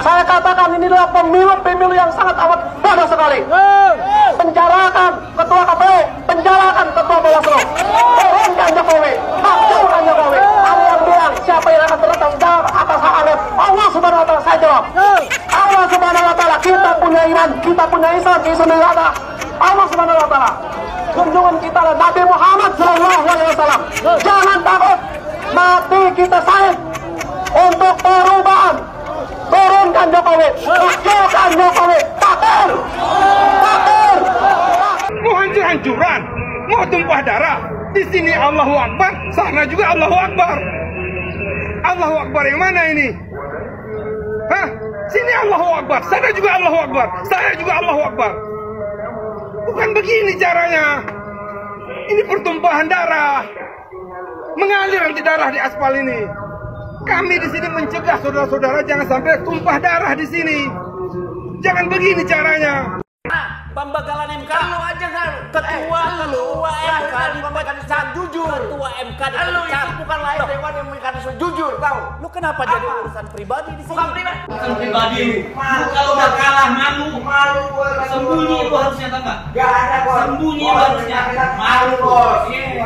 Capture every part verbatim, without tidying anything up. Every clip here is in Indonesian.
Saya katakan ini adalah pemilu-pemilu yang sangat amat bodoh sekali. Penjarakan ketua K P U, penjarakan ketua Bawaslu, turunkan Jokowi, hancurkan Jokowi. Ada yang bilang siapa yang akan bertanggung jawab atas hak angket? Allah Subhanahu Wa Taala. Saya jawab, Allah Subhanahu Wa Taala. Kita punya iman, kita punya Islam, Islam ada. Allah Subhanahu Wa Taala. Junjungan kita adalah Nabi Muhammad Shallallahu Alaihi Wasallam. Jangan takut, mati kita sayang untuk perubahan. Turunkan Jokowi, hancurkan Jokowi, takdir, takdir. Mau hancur-hancuran, mau tumpah darah. Di sini Allahu Akbar, sana juga Allahu Akbar. Allahu Akbar yang mana ini? Hah? Sini Allahu Akbar, sana juga Allahu Akbar, saya juga Allahu Akbar. Bukan begini caranya. Ini pertumpahan darah. Mengalir nanti darah di aspal ini. Kami di sini mencegah saudara-saudara jangan sampai tumpah darah di sini. Jangan begini caranya. Pembekalan M K. Lu aja kan ketua ketua M K dipecat jujur. Ketua M K dipecat. Itu bukan lain dewan yang mekanisme jujur, tahu? Lu kenapa apa? Jadi urusan pribadi di sini? Bukan pribadi. Bukan pribadi. Malu kalau udah kalah malu. Malu sembunyi itu harusnya tahu enggak? Enggak ada kok. Sembunyi harusnya. Malu bos.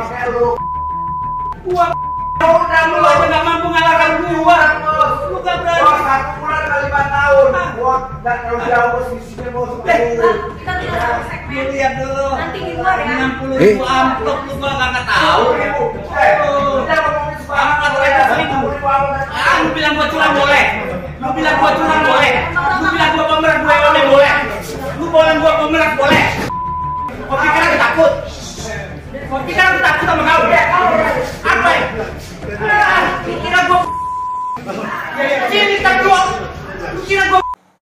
Gua udah lu aja enggak mampu ngalahkan gua. Lu kan berani. Gua satu bulan kali lima tahun. Gua enggak tahu jauh posisinya mau sepuluh. Lihat dulu. Nanti di luar ya. enam puluh ribu amplop lu gua enggak tahu. Udah ngomongin sebanyak seribu. Ah, lu bilang gua curang boleh. Lu bilang gua curang boleh. Lu bilang gua pemeran gue boleh boleh. Lu boleh gua pemeran boleh. Kok kira aku takut? Kok kira aku takut sama kau? Apa ya? Ah, kira gua Sini tak gua. Lu kira gua.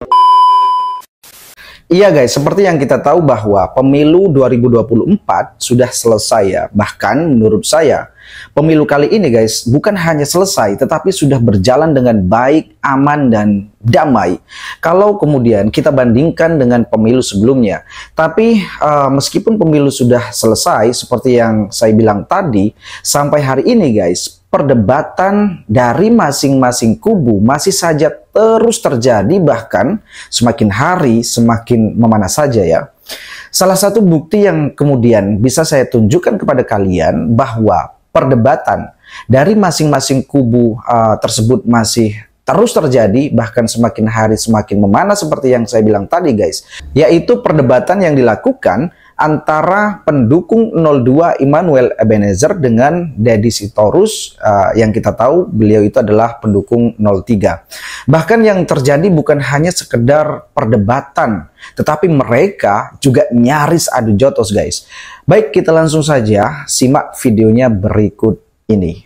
Iya guys, seperti yang kita tahu bahwa pemilu dua ribu dua puluh empat sudah selesai ya. Bahkan menurut saya, pemilu kali ini guys, bukan hanya selesai, tetapi sudah berjalan dengan baik, aman, dan damai. Kalau kemudian kita bandingkan dengan pemilu sebelumnya. Tapi uh, meskipun pemilu sudah selesai, seperti yang saya bilang tadi, sampai hari ini guys, perdebatan dari masing-masing kubu masih saja terus terjadi, bahkan semakin hari semakin memanas saja ya. Salah satu bukti yang kemudian bisa saya tunjukkan kepada kalian bahwa perdebatan dari masing-masing kubu uh, tersebut masih terus terjadi, bahkan semakin hari semakin memanas seperti yang saya bilang tadi guys, yaitu perdebatan yang dilakukan antara pendukung nol dua Immanuel Ebenezer dengan Deddy Sitorus, uh, yang kita tahu beliau itu adalah pendukung nol tiga. Bahkan yang terjadi bukan hanya sekedar perdebatan, tetapi mereka juga nyaris adu jotos guys. Baik, kita langsung saja simak videonya berikut ini.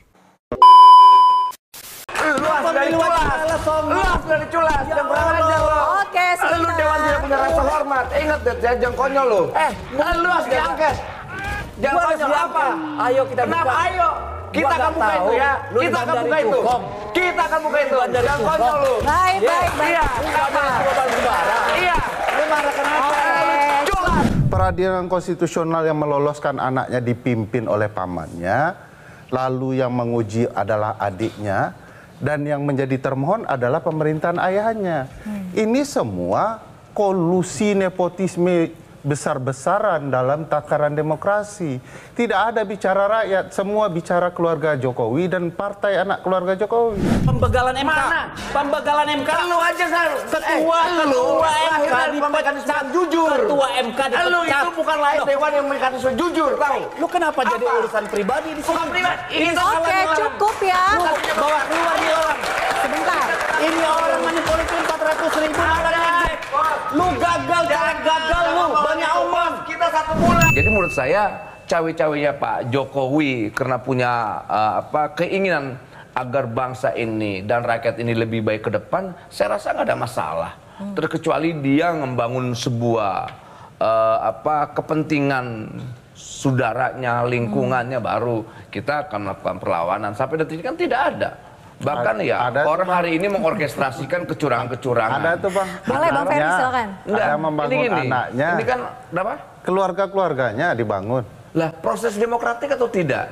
Ingat deh, jangan konyol lo. Eh, lu harus diangket. Jangan konyol apa? Ayo kita buka. Kenapa ayo? Kita akan buka itu ya. Kita akan buka itu. Kita akan buka itu. Jangan konyol lo. Baik, baik, baik. Iya. Lu marah kenapa? Peradilan konstitusional yang meloloskan anaknya dipimpin oleh pamannya, lalu yang menguji adalah adiknya, dan yang menjadi termohon adalah pemerintahan ayahnya. Hmm. Ini semua kolusi nepotisme besar-besaran dalam takaran demokrasi. Tidak ada bicara rakyat, semua bicara keluarga Jokowi dan partai anak keluarga Jokowi. Pembegalan M K. Mana? Pembegalan M K. Lu aja kan ketua ketua M K dipecat jujur. Ketua M K dipecat. Lu itu bukan lain dewan yang mekanisme jujur, tahu? Lu kenapa apa? Jadi urusan pribadi di sini? Bukan pribadi. Ini oke, cukup ya. Lu bawa keluar nih orang. Sebentar. Ini orang manipulatif empat ratus ribu. Lu gagal, jangan gagal lu. Banyak uang. Kita satu bulan. Jadi menurut saya cawe-cawenya Pak Jokowi karena punya uh, apa keinginan agar bangsa ini dan rakyat ini lebih baik ke depan, saya rasa nggak ada masalah. Hmm. Terkecuali dia membangun sebuah uh, apa kepentingan saudaranya, lingkungannya, hmm. baru kita akan melakukan perlawanan. Sampai detik ini kan tidak ada. Bahkan ya ada orang tuh, hari ini mengorkestrasikan kecurangan-kecurangan. Ada tuh Bang. Boleh Bang Ferry silakan. Enggak, ada membangun ini, anaknya. Ini kan apa? Keluarga-keluarganya dibangun. Lah proses demokratik atau tidak?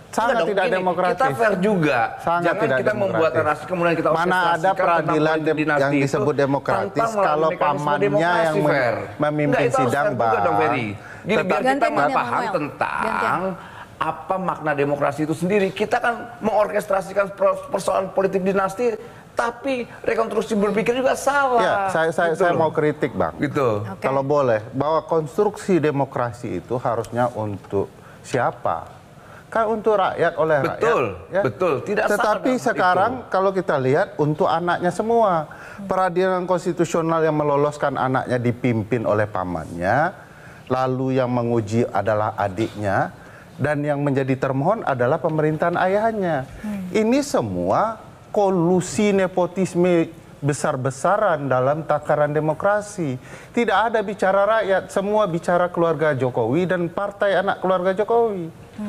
Sangat Enggak tidak dong, gini, demokratis. Kita fair juga. Sangat Jangan tidak kita membuat demokratis. narasi kemudian kita Mana ada orkestrasikan peradilan tentang politik yang dinasti disebut itu demokratis tanpa melalui kalau mekanisme pamannya demokrasi, yang mem- fair. memimpin Enggak, itu harus sidang, fair juga dong, Bang. Ferry. Gini, biar kita Gantian, Bang paham Noel. tentang apa makna demokrasi itu sendiri. Kita kan mengorkestrasikan persoalan politik dinasti, tapi rekonstruksi berpikir juga salah. Ya, saya saya, Gitu saya loh. mau kritik, Bang. Gitu. Oke. Kalau boleh, bahwa konstruksi demokrasi itu harusnya untuk siapa? Kan untuk rakyat, oleh Betul, rakyat. betul. Tidak salah Tetapi dalam sekarang itu. kalau kita lihat untuk anaknya semua, peradilan konstitusional yang meloloskan anaknya dipimpin oleh pamannya, lalu yang menguji adalah adiknya, dan yang menjadi termohon adalah pemerintahan ayahnya. Ini semua kolusi nepotisme besar-besaran dalam takaran demokrasi. Tidak ada bicara rakyat, semua bicara keluarga Jokowi dan partai anak keluarga Jokowi.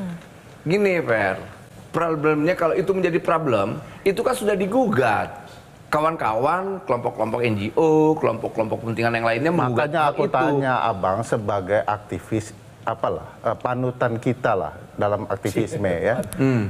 Gini, Fer, problemnya kalau itu menjadi problem, itu kan sudah digugat. Kawan-kawan, kelompok-kelompok N G O, kelompok-kelompok kepentingan yang lainnya menggugat Makanya hal aku itu. tanya Abang sebagai aktivis, apalah, eh, panutan kita lah dalam aktivisme ya.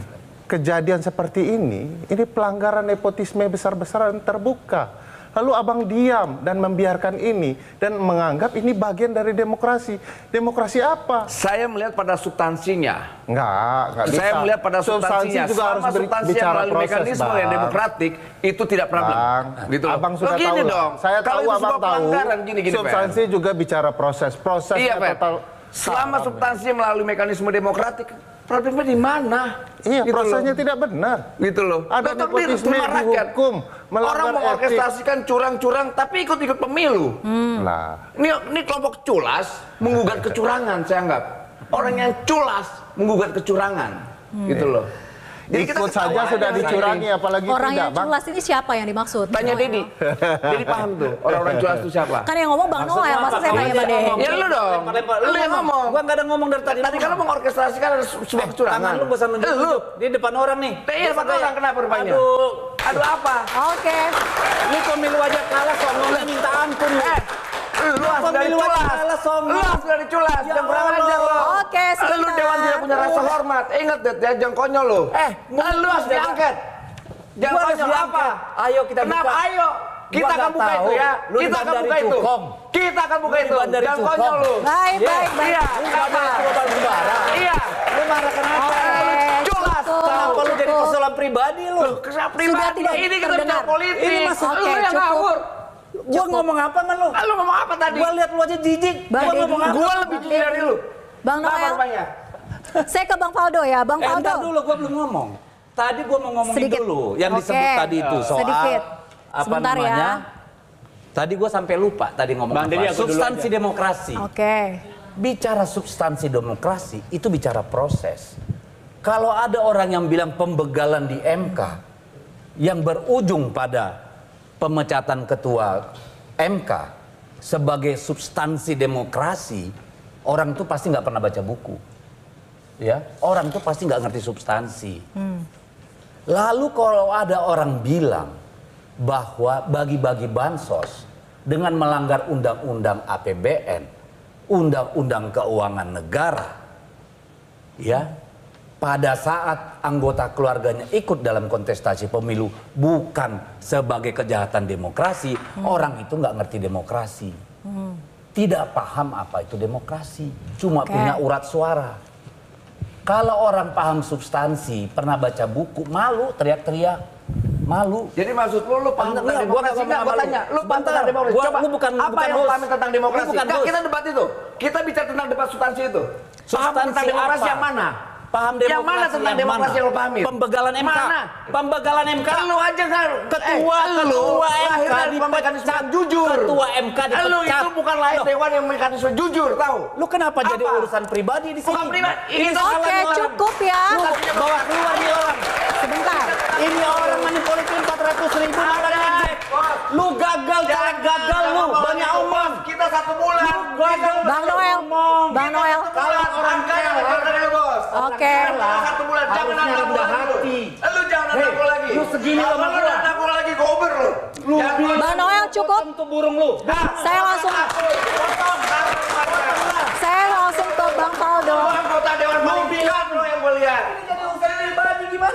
Kejadian seperti ini, ini pelanggaran nepotisme besar-besaran terbuka. Lalu abang diam dan membiarkan ini dan menganggap ini bagian dari demokrasi. Demokrasi apa? Saya melihat pada substansinya. Enggak, enggak bisa. Saya melihat pada substansinya. juga harus Selama beri- substansi yang bicara melalui proses, mekanisme Bang. yang demokratik, itu tidak problem. Bang, Gitu loh. abang sudah Loh, gini tahu lah. dong. Saya Kalau tahu itu abang sebuah tahu. pelanggaran, gini-gini, Fer. Substansi juga bicara proses. Prosesnya Iya, Fer. total. Selama substansi melalui mekanisme demokratik, problemnya di mana? Iya, Gitu prosesnya loh. tidak benar. Gitu loh. Ada Tetap di nepotisme rumah rakyat. dihukum, melanggar Orang mengorkestrasikan curang-curang, tapi ikut-ikut pemilu. Lah, Ini, ini kelompok culas menggugat kecurangan, saya anggap. Orang yang culas menggugat kecurangan. Gitu loh. Jadi kita ikut saja ketawa sudah aja. dicurangi, apalagi Orang tidak, yang Bang. culas ini siapa yang dimaksud? Tanya Dedi. Dedi paham tuh orang-orang culas itu siapa. Kan yang ngomong Bang Noel, masa saya tanya Bang Dede? Ya lu dong. Lu yang ngomong. Gua nggak ada ngomong dari tadi. Tadi kalau mengorkestrasikan ada sebuah kecurangan. Tangan lu bosan Lu. nunjuk di depan orang nih. Iya, depan orang kenapa rupanya? Aduh, Aduh apa? Oke. ini pemilu aja kalah soalnya minta ampun. Eh, lu harus dari Pemilu aja culas. kalah soalnya. Lu harus dari culas. Ya Jangan kurang Allah. ajar lo. Oke, Lu sebentar. dewan tidak punya rasa hormat. Ingat deh, ya, jangan konyol lu. Eh, lu harus diangket. Jangan Gua harus konyol apa? diangket. Ayo kita Kenapa? buka. Ayo. Kita Gua akan nggak buka tahu. itu ya. Lu Kita di akan Bandari buka itu. Cukom. Kita akan buka Lu di itu. Bandari Jangan Cukom. konyol lu. Baik, baik, baik. Iya. Lu Kenapa? ada global membara. Iya. Lu marah kenapa? Oke, Culas. cukup, Kenapa lu jadi cukup. persoalan pribadi lu? Kesal Sudah pribadi. tidak Ini kita terdengar. bicara politik. Ini maksud- Lu Oke, yang cukup. ngawur. Gua ngomong apa man lu? Ah, Lu ngomong apa tadi? Gua lihat lu aja jijik. Bang Gua Deddy. ngomong apa? Gua lebih jujur dari lu. Bang Kenapa Noel, rupanya? saya ke Bang Faldo ya. Bang Eh, entar Faldo. dulu, gua belum ngomong. Tadi gua mau ngomongin Sedikit. dulu yang Oke. disebut tadi itu soal Sedikit. apa Sebentar ya. namanya? Tadi gua sampai lupa tadi ngomong Bang apa. Deddy, aku dulu Substansi aja. demokrasi. Oke. Bicara substansi demokrasi itu bicara proses. Kalau ada orang yang bilang pembegalan di M K yang berujung pada pemecatan ketua M K sebagai substansi demokrasi, orang itu pasti nggak pernah baca buku, ya. Orang itu pasti nggak ngerti substansi. Lalu kalau ada orang bilang bahwa bagi-bagi bansos dengan melanggar undang-undang A P B N, undang-undang keuangan negara, ya, pada saat anggota keluarganya ikut dalam kontestasi pemilu bukan sebagai kejahatan demokrasi, orang itu nggak ngerti demokrasi, tidak paham apa itu demokrasi, cuma Oke. punya urat suara. Kalau orang paham substansi, pernah baca buku, malu teriak-teriak, malu. Jadi maksud lu, lu paham Enggak, tentang enggak, gua demokrasi? nggak Enggak, gua ngomong tanya. sama Lu lu. paham tentang Bentar, demokrasi? gua- Coba, lu bukan- apa bukan yang lu host. paham tentang Lu demokrasi? bukan Enggak, host. kita debat itu. Kita bicara tentang debat substansi itu. Paham Substansi tentang demokrasi apa? yang mana? Paham Yang demokrasi mana tentang demokrasi yang lu pahami? Pembegalan M K. Mana? Pembegalan M K. Lu aja kan Ketua, eh, lu ketua M K lahir dari dipecat. mekanisme yang jujur. Ketua M K dipecat. Lu itu bukan lahir Loh. dewan yang mekanisme jujur, tahu? Lu kenapa jadi Apa? urusan pribadi di sini? Bukan pribadi. Ini Ini salah Oke, nih orang. cukup ya. Lu bawa keluar nih orang. Sebentar. Ini orang manipulatif empat ratus ribu malah ngejek. Lu gagal, caleg gagal lu. Banyak omong. Kita satu bulan. Gagal. Bang Noel. Bang Noel. Kalah orang kaya, orang bos. Oke. Satu bulan jangan Harusnya ada rendah hati. Lu jangan Hei, ada lagi. lu segini Kalau sama lu gua. ada aku lagi gober lu. Lu Jangan bilang Bang Noel, cukup. potong tuh burung lu. Saya langsung saya langsung ke Bang Faldo. Anggota dewan paling bijak lu yang gue lihat.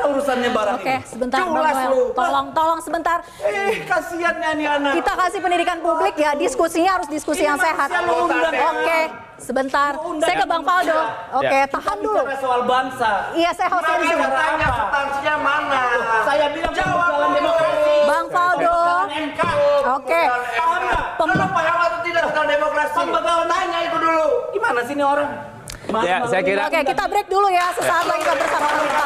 urusannya barang Oke, ini? sebentar Bang Jelas Noel. lu. Tolong, tolong sebentar. Eh, kasihannya nih anak. Kita kasih pendidikan publik ya, diskusinya harus diskusi Ini yang sehat. manusia lu undang. Oke, sebentar. Lu undang Saya ke Bang Faldo. Oke, tahan dulu. Bicara soal bangsa. Iya, saya hostnya di sini. Makanya tanya substansinya mana? Saya bilang Jawab dalam dulu. demokrasi. Bang Faldo. M K. Oke. Paham nggak? Pem- Lu paham atau tidak tentang demokrasi? Pembegawai tanya itu dulu. Gimana sih ini orang? Ya, saya kira- Oke, kita break dulu ya. Sesaat lagi kita bersama kita.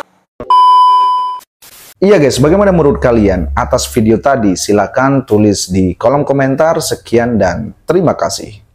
Iya guys, bagaimana menurut kalian atas video tadi? Silakan tulis di kolom komentar. Sekian dan terima kasih.